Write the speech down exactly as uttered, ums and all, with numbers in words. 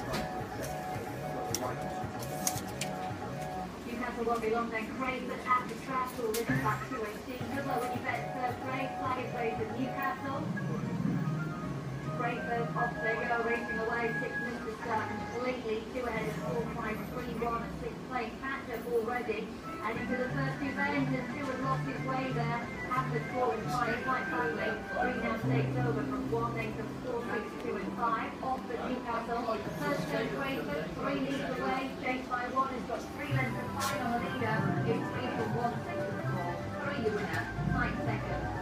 Newcastle won't be long then. Craven at the track already back to eighteen. Good luck when you bet third grade. Flag is raised at Newcastle. Craven off they go, racing away. Six minutes to start completely. Two ahead of four, five, three, one, and six playing catch up already. And into the first two bends, and Stewart lost his way there. Hampton four and five, quite badly. Three now takes over from one, then comes four, six, two, and five. Off for Newcastle. First turn Craven, three leads away. Chased by one, has got three lengths of five on the leader. It's three from one, six and four. Three the winner, five second.